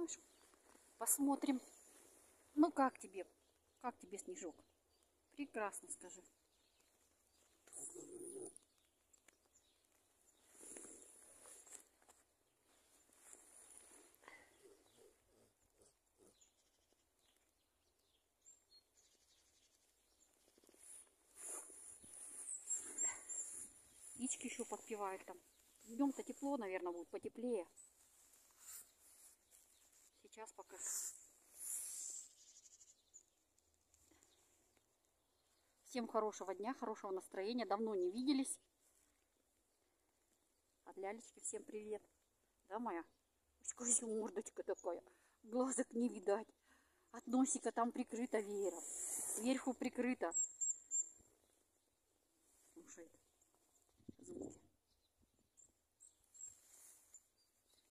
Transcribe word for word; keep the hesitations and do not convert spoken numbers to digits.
солнышко. Посмотрим. Ну как тебе? Как тебе снежок? Прекрасно, скажи. Птички еще подпевают там. Днем-то тепло, наверное, будет потеплее. Сейчас пока. Всем хорошего дня, хорошего настроения. Давно не виделись. От Лялечки всем привет. Да, моя? Ой, мордочка такая. Глазок не видать. От носика там прикрыто веером. Сверху прикрыто. Слушай, звуки.